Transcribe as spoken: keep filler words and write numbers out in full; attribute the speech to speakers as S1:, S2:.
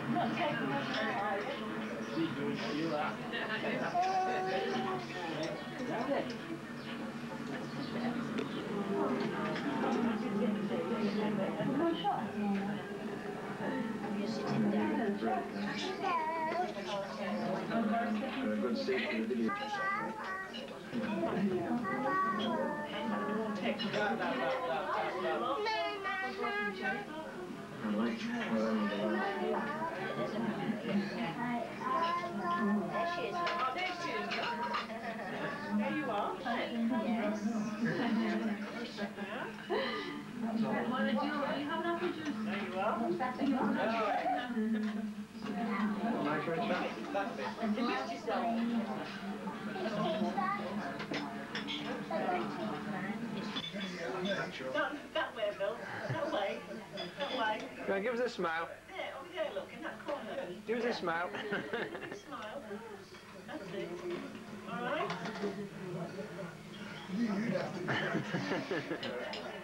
S1: Not taking us out.
S2: You're sitting down.
S3: Good seat for the video. I like
S2: There she is.
S1: Oh, there she is. There you are.
S2: Yes.
S1: Want to do? You have enough to juice. There you are.
S3: nice red chat.
S1: You missed yourself. Not that way, Bill. That way. That way.
S3: Go on, give us a smile.
S1: There, over there, look, in that corner.
S3: Give us a smile.
S1: Smile. That's it. All right?